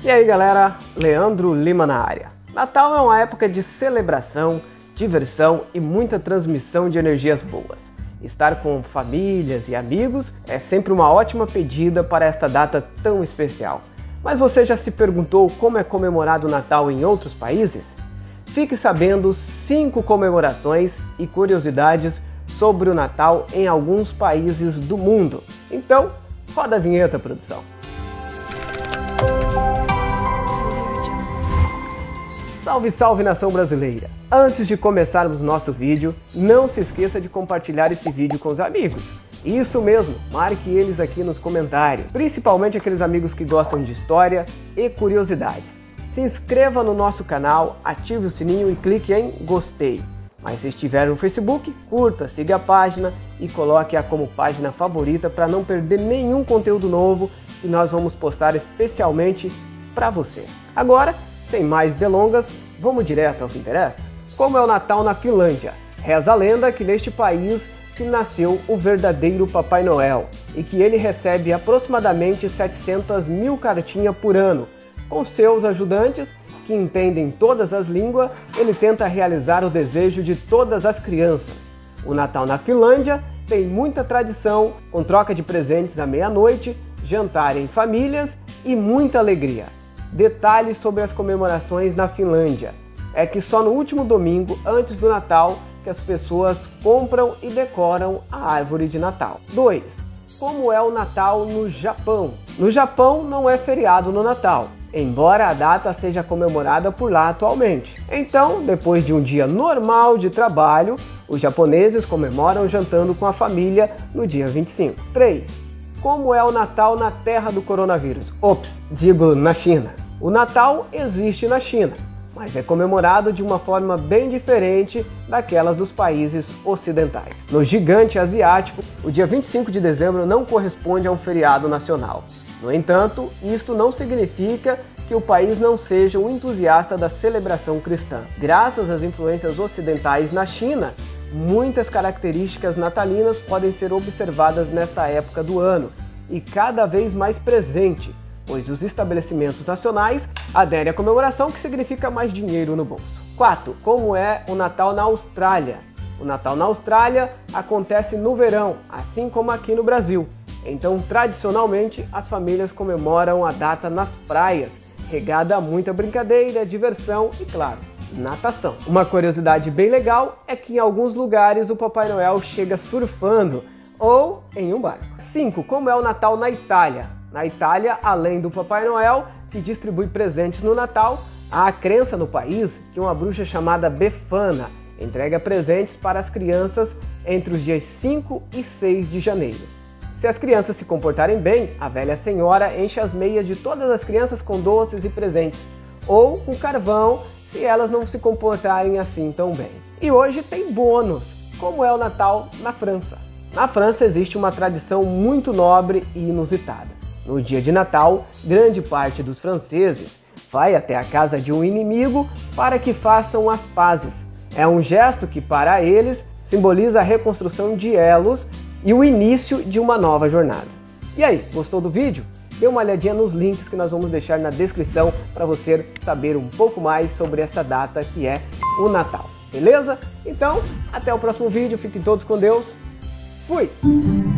E aí galera, Leandro Lima na área. Natal é uma época de celebração, diversão e muita transmissão de energias boas. Estar com famílias e amigos é sempre uma ótima pedida para esta data tão especial. Mas você já se perguntou como é comemorado o Natal em outros países? Fique sabendo 5 comemorações e curiosidades sobre o Natal em alguns países do mundo. Então, roda a vinheta, produção. Salve, salve nação brasileira! Antes de começarmos nosso vídeo, não se esqueça de compartilhar esse vídeo com os amigos. Isso mesmo, marque eles aqui nos comentários, principalmente aqueles amigos que gostam de história e curiosidades. Se inscreva no nosso canal, ative o sininho e clique em gostei. Mas se estiver no Facebook, curta, siga a página e coloque-a como página favorita para não perder nenhum conteúdo novo que nós vamos postar especialmente para você. Agora, sem mais delongas, vamos direto ao que interessa. Como é o Natal na Finlândia? Reza a lenda que neste país que nasceu o verdadeiro Papai Noel e que ele recebe aproximadamente 700 mil cartinhas por ano. Com seus ajudantes, que entendem todas as línguas, ele tenta realizar o desejo de todas as crianças. O Natal na Finlândia tem muita tradição, com troca de presentes à meia-noite, jantar em famílias e muita alegria. Detalhes sobre as comemorações na Finlândia é que só no último domingo, antes do Natal, que as pessoas compram e decoram a árvore de Natal. 2. Como é o Natal no Japão? No Japão não é feriado no Natal, embora a data seja comemorada por lá atualmente. Então, depois de um dia normal de trabalho, os japoneses comemoram jantando com a família no dia 25. 3. Como é o Natal na terra do coronavírus? Ops, digo na China. O Natal existe na China, mas é comemorado de uma forma bem diferente daquelas dos países ocidentais. No gigante asiático, o dia 25 de dezembro não corresponde a um feriado nacional. No entanto, isto não significa que o país não seja um entusiasta da celebração cristã. Graças às influências ocidentais na China, muitas características natalinas podem ser observadas nesta época do ano e cada vez mais presente, pois os estabelecimentos nacionais aderem à comemoração, que significa mais dinheiro no bolso. 4. Como é o Natal na Austrália? O Natal na Austrália acontece no verão, assim como aqui no Brasil. Então, tradicionalmente, as famílias comemoram a data nas praias, regada a muita brincadeira, diversão e, claro, natação. Uma curiosidade bem legal é que em alguns lugares o Papai Noel chega surfando ou em um barco. 5. Como é o Natal na Itália? Na Itália, além do Papai Noel, que distribui presentes no Natal, há a crença no país que uma bruxa chamada Befana entrega presentes para as crianças entre os dias 5 e 6 de janeiro. Se as crianças se comportarem bem, a velha senhora enche as meias de todas as crianças com doces e presentes, ou com carvão, se elas não se comportarem assim tão bem. E hoje tem bônus, como é o Natal na França. Na França existe uma tradição muito nobre e inusitada. No dia de Natal, grande parte dos franceses vai até a casa de um inimigo para que façam as pazes. É um gesto que, para eles, simboliza a reconstrução de elos e o início de uma nova jornada. E aí, gostou do vídeo? Dê uma olhadinha nos links que nós vamos deixar na descrição para você saber um pouco mais sobre essa data que é o Natal. Beleza? Então, até o próximo vídeo. Fiquem todos com Deus. Fui!